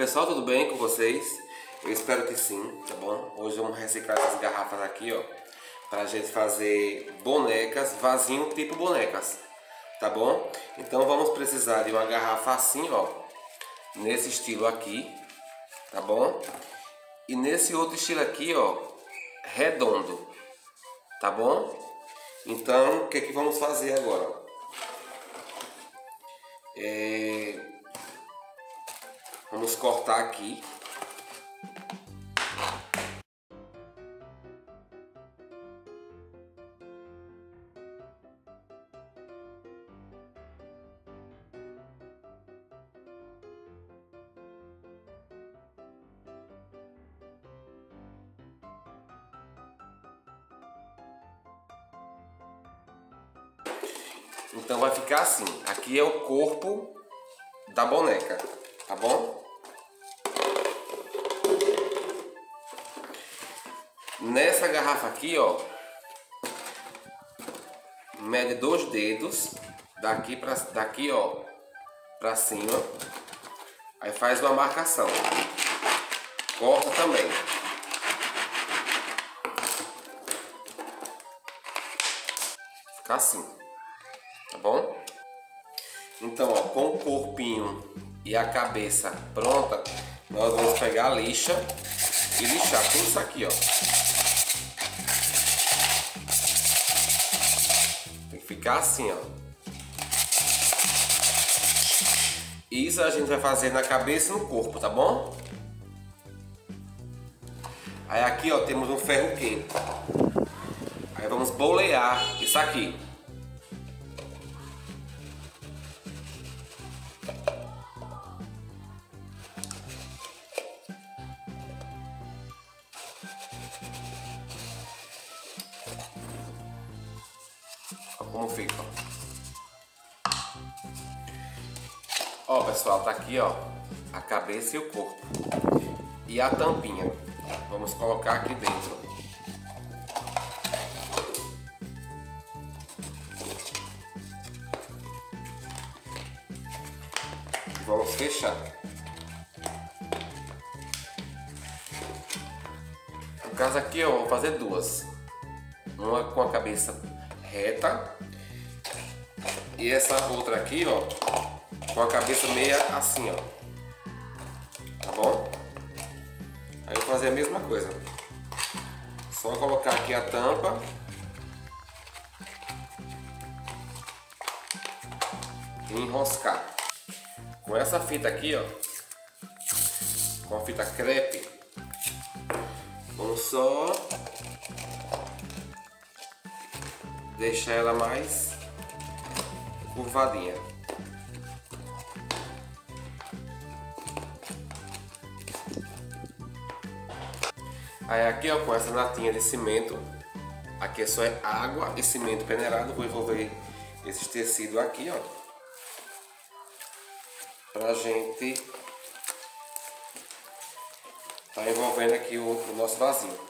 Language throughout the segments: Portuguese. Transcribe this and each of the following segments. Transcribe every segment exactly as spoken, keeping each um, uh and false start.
Pessoal, tudo bem com vocês? Eu espero que sim, tá bom? Hoje vamos reciclar essas garrafas aqui, ó, pra gente fazer bonecas, vasinho tipo bonecas, tá bom? Então vamos precisar de uma garrafa assim, ó, nesse estilo aqui, tá bom? E nesse outro estilo aqui, ó, redondo, tá bom? Então, o que que vamos fazer agora? É... Vamos cortar aqui. Então vai ficar assim. Aqui é o corpo da boneca, tá bom? Nessa garrafa aqui, ó, mede dois dedos daqui para daqui, ó, para cima. Aí faz uma marcação. Corta também. Fica assim, tá bom? Então, ó, com o corpinho e a cabeça pronta, nós vamos pegar a lixa e lixar tudo isso aqui, ó. Tem que ficar assim, ó. Isso a gente vai fazer na cabeça e no corpo, tá bom? Aí aqui, ó, temos um ferro quente. Aí vamos bolear isso aqui. Olha como fica. Ó, pessoal, tá aqui, ó, a cabeça e o corpo. E a tampinha. Vamos colocar aqui dentro. Vamos fechar. No caso aqui, eu vou fazer duas. Uma com a cabeça reta e essa outra aqui, ó, com a cabeça meia assim, ó. Tá bom? Aí eu vou fazer a mesma coisa. Só colocar aqui a tampa. E enroscar. Com essa fita aqui, ó, com a fita crepe, vamos só deixar ela mais curvadinha. Aí aqui, ó, com essa latinha de cimento, aqui é só água e cimento peneirado, vou envolver esse tecido aqui, ó, pra gente tá envolvendo aqui o, o nosso vasinho.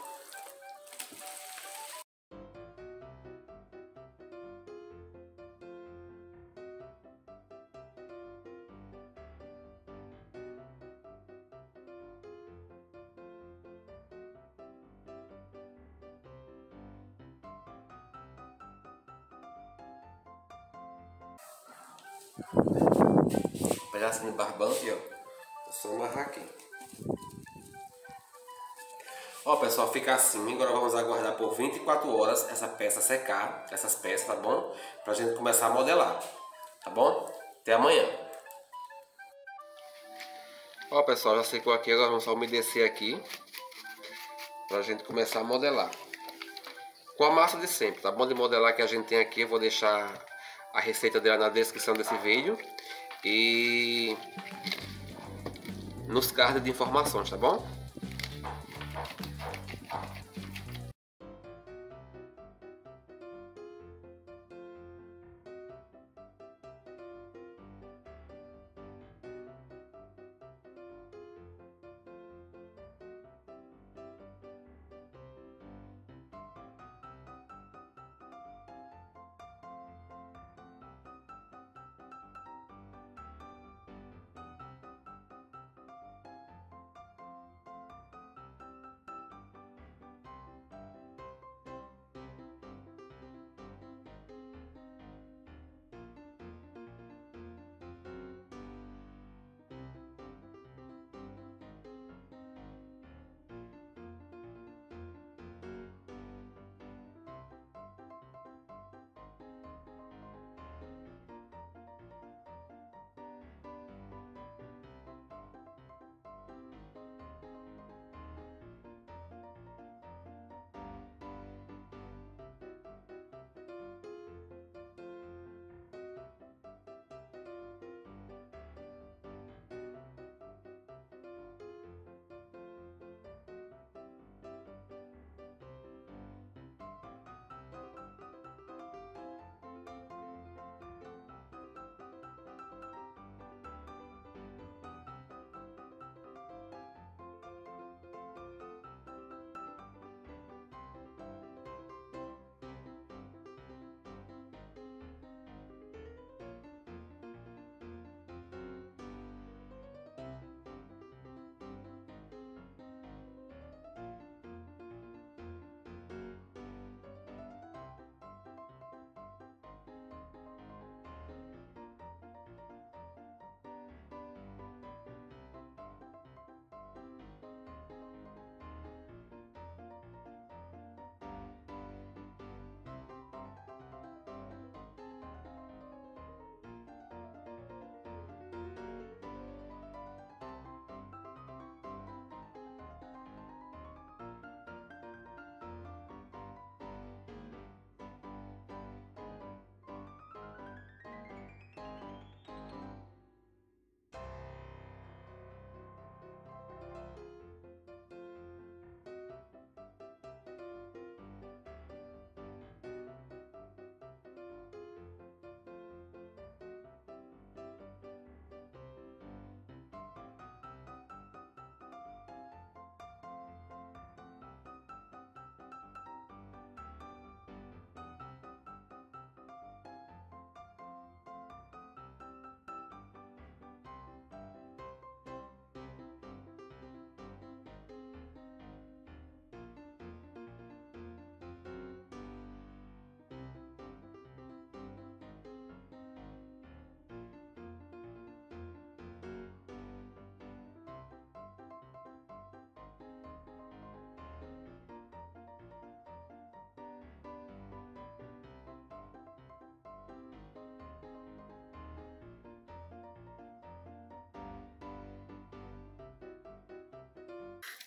Um pedacinho de barbante, ó, é só amarrar aqui. Ó, pessoal, fica assim. Agora vamos aguardar por vinte e quatro horas essa peça secar, essas peças, tá bom? Pra gente começar a modelar, tá bom? Até amanhã. Ó, pessoal, já secou aqui, agora vamos só umedecer aqui pra gente começar a modelar. Com a massa de sempre, tá bom? De modelar que a gente tem aqui, eu vou deixar a receita dela na descrição desse vídeo e nos cards de informações, tá bom?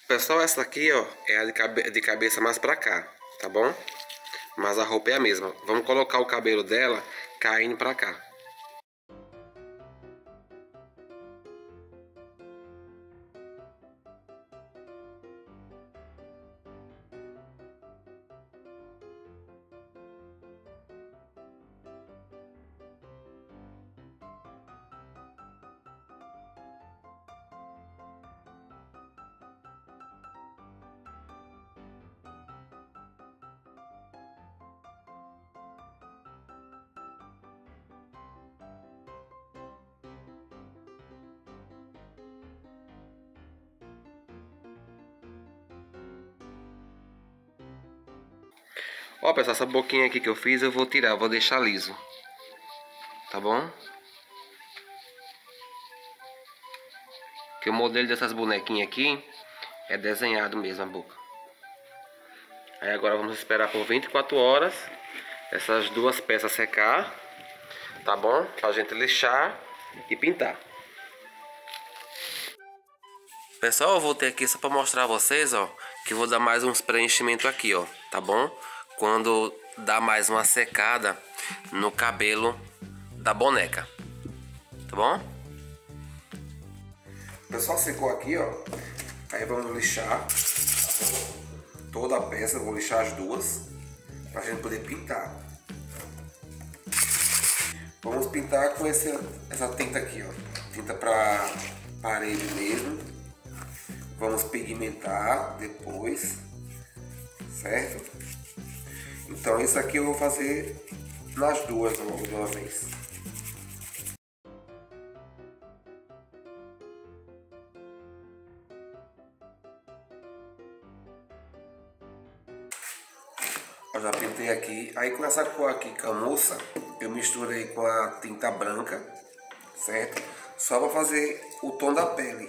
Pessoal, essa aqui, ó, é a de, cabe de cabeça mais pra cá, tá bom? Mas a roupa é a mesma. Vamos colocar o cabelo dela caindo pra cá. Ó, pessoal, essa boquinha aqui que eu fiz eu vou tirar, vou deixar liso. Tá bom? Que o modelo dessas bonequinhas aqui é desenhado mesmo a boca. Aí agora vamos esperar por vinte e quatro horas essas duas peças secar, tá bom? Pra gente lixar e pintar. Pessoal, eu voltei aqui só pra mostrar a vocês, ó, que eu vou dar mais uns preenchimentos aqui, ó, tá bom? Quando dá mais uma secada no cabelo da boneca, tá bom? Pessoal, secou aqui, ó. Aí vamos lixar toda a peça, eu vou lixar as duas pra gente poder pintar. Vamos pintar com esse, essa tinta aqui, ó, tinta pra parede mesmo. Vamos pigmentar depois, certo? Então isso aqui eu vou fazer nas duas logo de uma vez. Eu já pintei aqui, aí com essa cor aqui camuça, eu misturei com a tinta branca, certo? Só para fazer o tom da pele.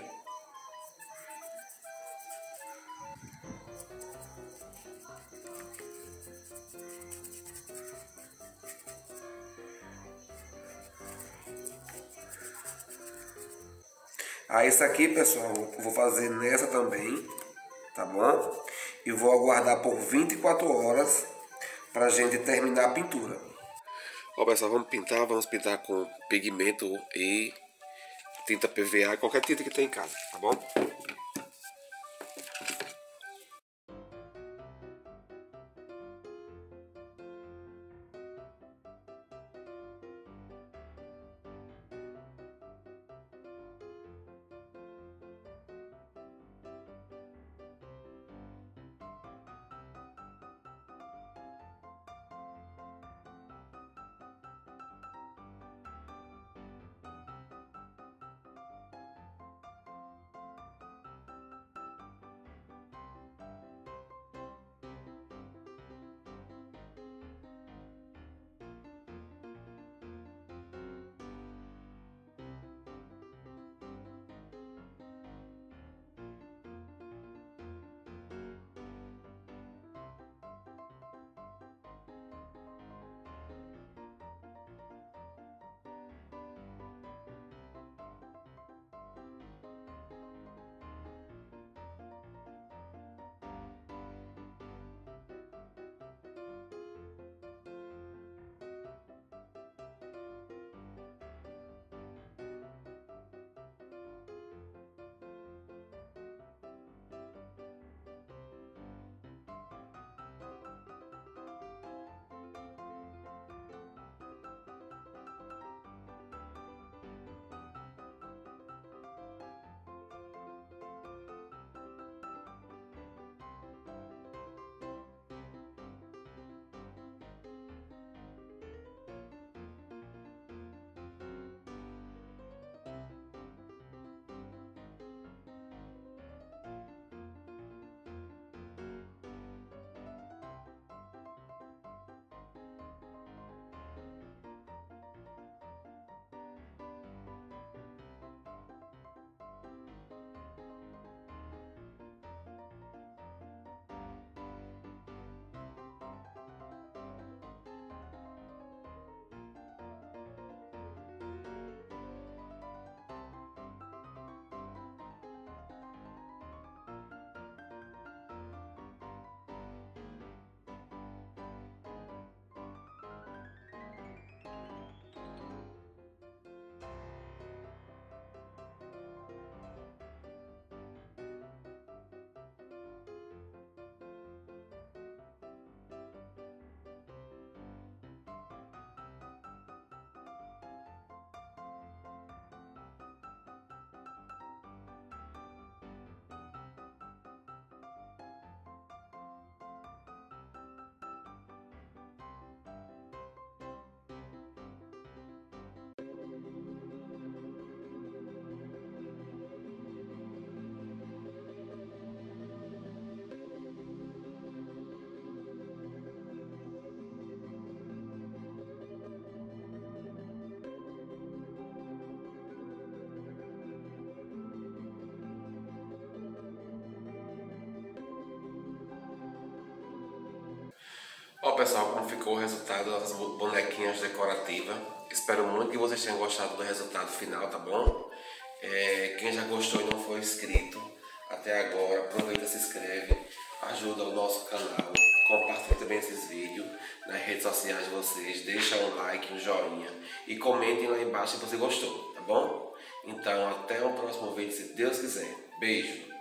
Aí isso aqui, pessoal, eu vou fazer nessa também, tá bom? E vou aguardar por vinte e quatro horas pra gente terminar a pintura. Ó, pessoal, vamos pintar, vamos pintar com pigmento e tinta P V A, qualquer tinta que tem em casa, tá bom? Ó pessoal, como ficou o resultado das nossas bonequinhas decorativas. Espero muito que vocês tenham gostado do resultado final, tá bom? É, quem já gostou e não foi inscrito até agora, aproveita, se inscreve, ajuda o nosso canal, compartilha também esses vídeos nas redes sociais de vocês, deixa um like, um joinha e comentem lá embaixo se você gostou, tá bom? Então até o próximo vídeo, se Deus quiser. Beijo!